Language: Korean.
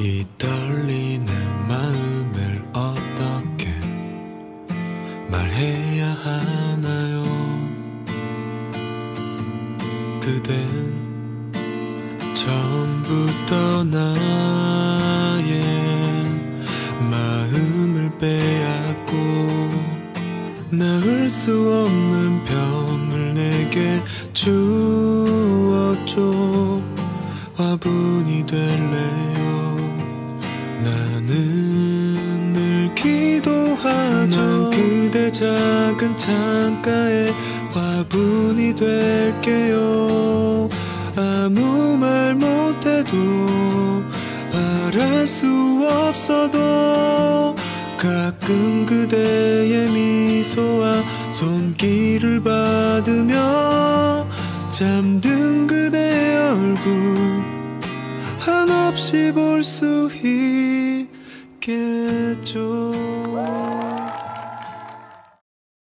이 떨리는 마음을 어떻게 말해야 하나요? 그댄 처음부터 나의 마음을 빼앗고 나을 수 없는 병을 내게 주었죠. 화분이 될래요. 나는 늘 기도하죠. 난 그대 작은 창가에 화분이 될게요. 아무 말 못해도 바랄 수 없어도 가끔 그대의 미소와 손길을 받으며 잠든 그대의 얼굴 한없이 볼 수 있겠죠.